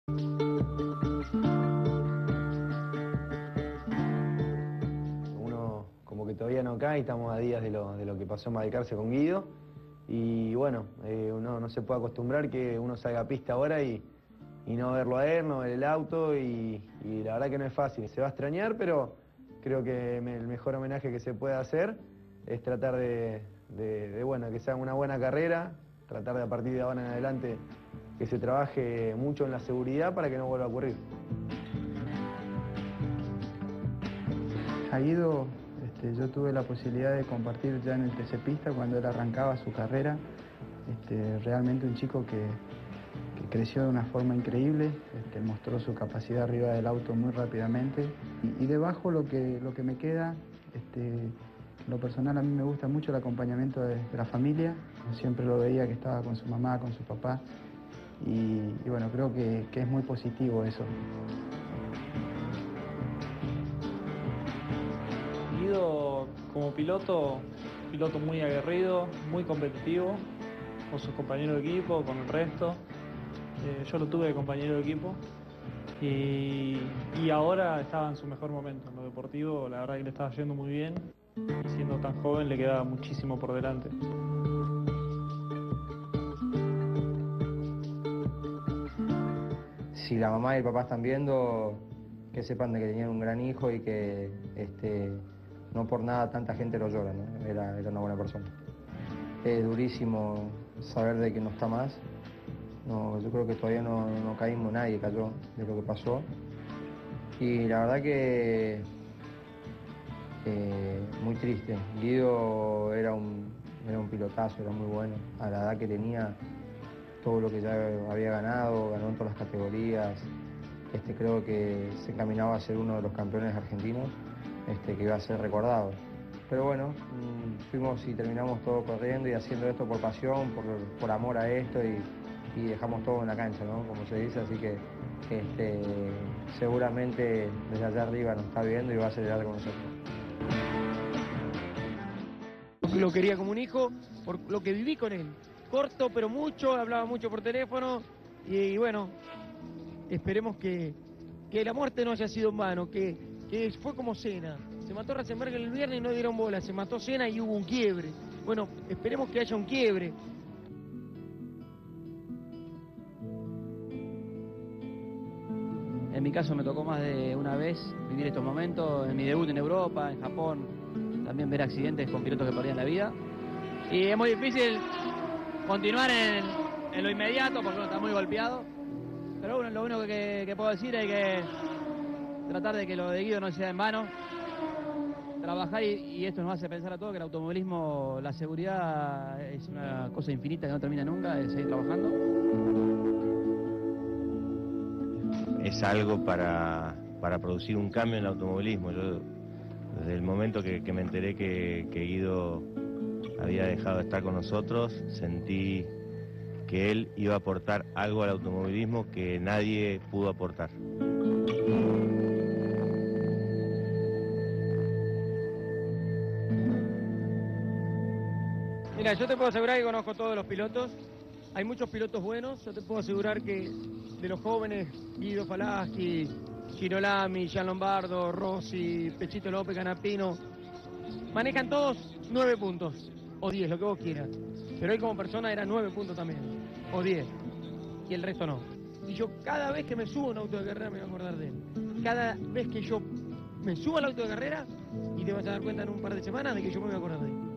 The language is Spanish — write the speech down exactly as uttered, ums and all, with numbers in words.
Uno como que todavía no cae, estamos a días de lo, de lo que pasó en Balcarce con Guido. Y bueno, eh, uno no se puede acostumbrar que uno salga a pista ahora y, y no verlo a él, no ver el auto, y, y la verdad que no es fácil. Se va a extrañar, pero creo que me, el mejor homenaje que se puede hacer es tratar de, de, de bueno, que sea una buena carrera, tratar de a partir de ahora en adelante que se trabaje mucho en la seguridad para que no vuelva a ocurrir. A Guido, este, yo tuve la posibilidad de compartir ya en el T C Pista cuando él arrancaba su carrera. Este, realmente un chico que, que creció de una forma increíble, este, mostró su capacidad arriba del auto muy rápidamente. Y, y debajo lo que, lo que me queda, este, en lo personal a mí me gusta mucho el acompañamiento de, de la familia. Siempre lo veía que estaba con su mamá, con su papá. Y, y bueno, creo que, que es muy positivo eso. Guido, como piloto, piloto muy aguerrido, muy competitivo, con sus compañeros de equipo, con el resto. Eh, yo lo tuve de compañero de equipo y, y ahora estaba en su mejor momento. En lo deportivo, la verdad que le estaba yendo muy bien. Y siendo tan joven, le quedaba muchísimo por delante. Si la mamá y el papá están viendo, que sepan de que tenían un gran hijo y que este, no por nada tanta gente lo llora, ¿no? Era, era una buena persona. Es durísimo saber de que no está más. No, yo creo que todavía no, no caímos, nadie cayó de lo que pasó. Y la verdad que eh, muy triste. Guido era un, era un pilotazo, era muy bueno. A la edad que tenía, todo lo que ya había ganado, ganó en todas las categorías. Este, creo que se encaminaba a ser uno de los campeones argentinos, este, que iba a ser recordado. Pero bueno, fuimos y terminamos todo corriendo y haciendo esto por pasión, por, por amor a esto, y, y dejamos todo en la cancha, ¿no? Como se dice, así que este, seguramente desde allá arriba nos está viendo y va a celebrar con nosotros. Lo quería como un hijo, por lo que viví con él. Corto, pero mucho, hablaba mucho por teléfono, y, y bueno, esperemos que, que la muerte no haya sido en vano, que, que fue como Senna. Se mató Ratzenberger el viernes y no dieron bola, se mató Senna y hubo un quiebre. Bueno, esperemos que haya un quiebre. En mi caso me tocó más de una vez vivir estos momentos, en mi debut en Europa, en Japón, también ver accidentes con pilotos que perdían la vida. Y es muy difícil continuar en, en lo inmediato porque uno está muy golpeado. Pero bueno, lo único que, que puedo decir es que tratar de que lo de Guido no sea en vano. Trabajar y, y esto nos hace pensar a todos que el automovilismo, la seguridad es una cosa infinita que no termina nunca, es seguir trabajando. Es algo para, para producir un cambio en el automovilismo. Yo, desde el momento que, que me enteré que, que Guido había dejado de estar con nosotros, sentí que él iba a aportar algo al automovilismo que nadie pudo aportar. Mira, yo te puedo asegurar que conozco a todos los pilotos. Hay muchos pilotos buenos. Yo te puedo asegurar que de los jóvenes, Guido Falaschi, Girolami, Gian Lombardo, Rossi, Pechito López, Canapino, manejan todos nueve puntos, o diez, lo que vos quieras. Pero él como persona era nueve puntos también, o diez, y el resto no. Y yo cada vez que me subo a un auto de carrera me voy a acordar de él. Cada vez que yo me subo al auto de carrera, y te vas a dar cuenta en un par de semanas de que yo me voy a acordar de él.